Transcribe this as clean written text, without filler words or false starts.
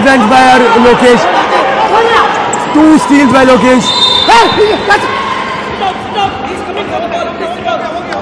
defense by Lokesh. 2 steals by Lokesh. Stop! He's coming for the ball.